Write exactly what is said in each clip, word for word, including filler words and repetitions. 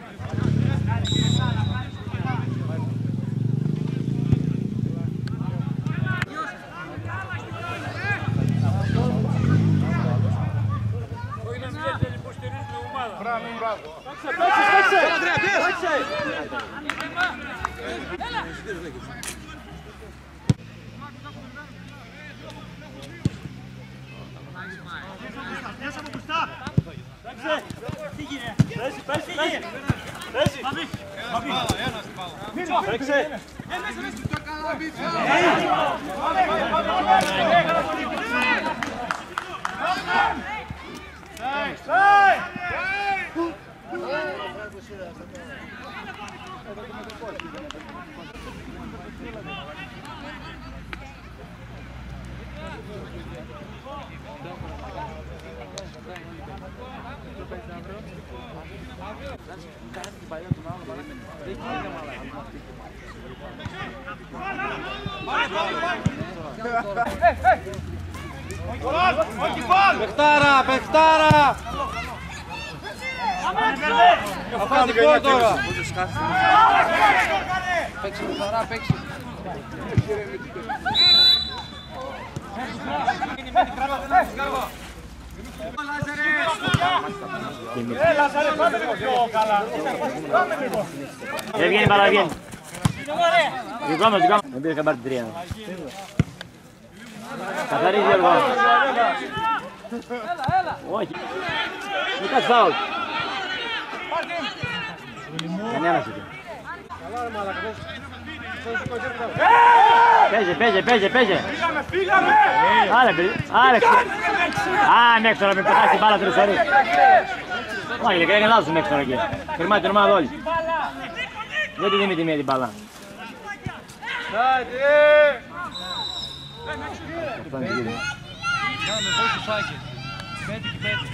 Παιχτάρα, παιχτάρα! Αφαντικό τώρα! Παίξει παιχτάρα, παίξει! Λάζαρε, πάμε λίγο πιο καλά! Πάμε λίγο! Δεν βγαίνει μπάλα, βγαίνει! Δικό μας, δικό μας! Δεν πήρε καμπάρ την τρία. Καθαρίζει Γιώργο. Όχι. Μην κάτσεις φάουλ. Κανένας εκεί. Παίζε, παίζε, παίζε, παίζε. Φύγαμε, φύγαμε! Άρε, άρε. Α, μέχρι τώρα με πετάσει την μπάλα τρεις ώρες. Όχι, λέει, έκανε λάθος μέχρι τώρα εκεί. Φυρμάει την ομάδα όλη. Δεν τη δίνει τη μία την μπάλα. Αυτό είναι γύρω. Κάμε πόσους φάκες. Πέντε και πέντε.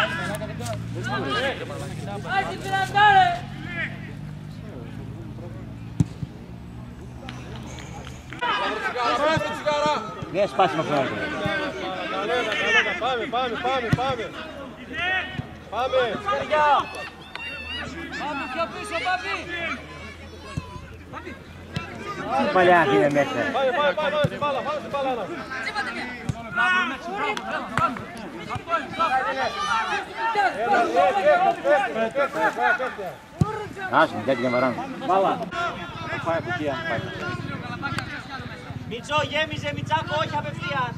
Άχι πειρατάρε! Δεν σπάσει με αυτό. Πάμε, πάμε, πάμε, πάμε! Πάμε! Πάμε πιο πίσω, Πάπη! Τι παλιά είναι μέσα. Πάμε, πάμε, πάμε στην μπάλα, πάμε στην μπάλα! Άσε, μην κάτι καμπαράν. Μπάλα. Πάει από εκεί, πάει. Μιτσό, γέμιζε Μιτσάκο, όχι απευθείας!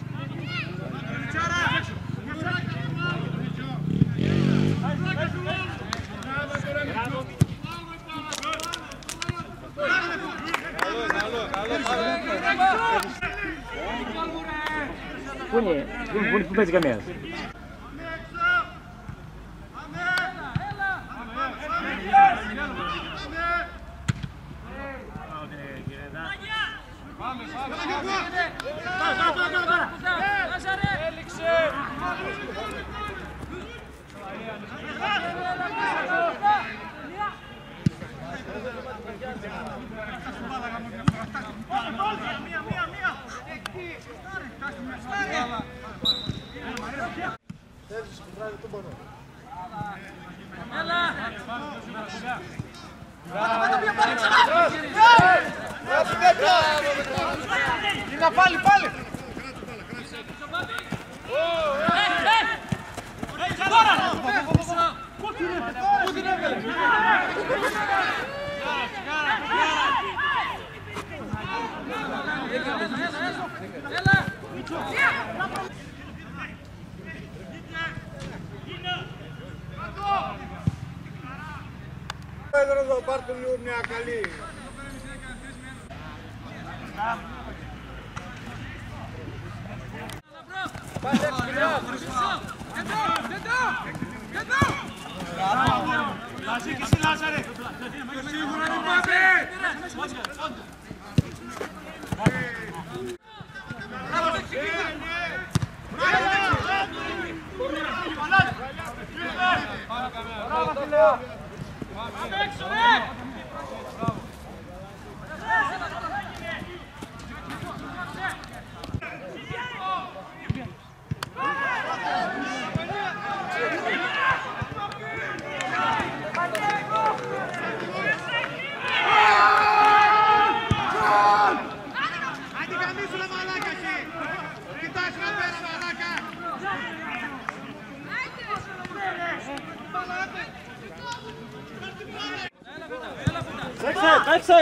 Πού είναι, πού παίζει καμίας. Κοίτα πάλι, πάλι! Πού την έβγαλε! Εδώ πάρτε λίγο μια καλή. Πάτε έξω, Λαζί και εσύ Λάζαρε. Σίγουρα μην πάτε. Παίξε!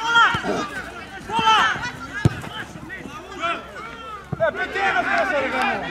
Ε, πετύχα πέσα ρε γάμο!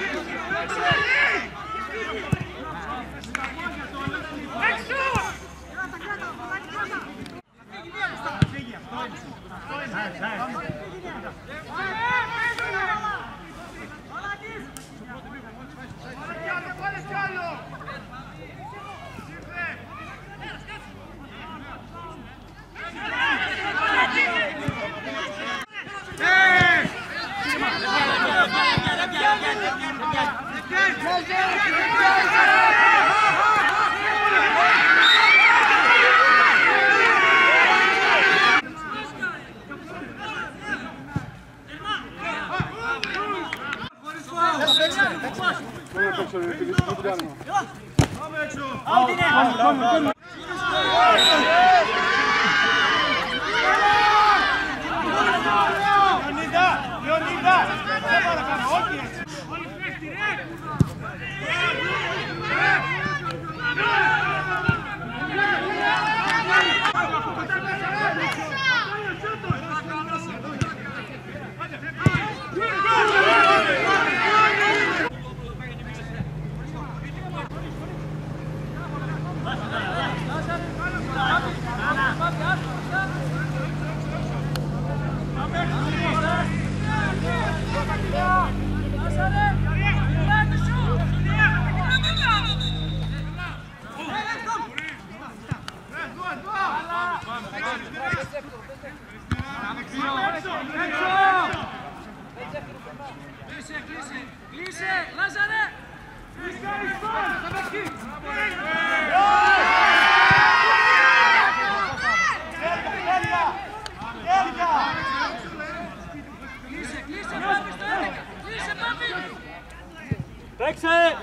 Κλείσε, Λάζαρε! Κλείσε, κλείσε, πάμε στο έντεκα! Κλείσε, πάμε! Παίξε!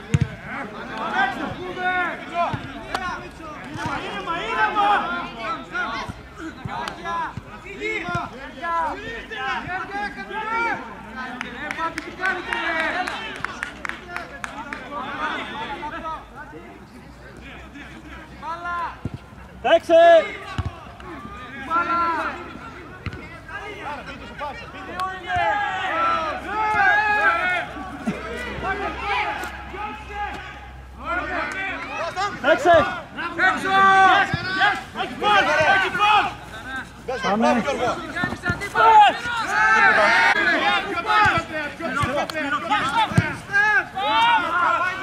Παίξε! Παίξε! Πάμε! Πάμε!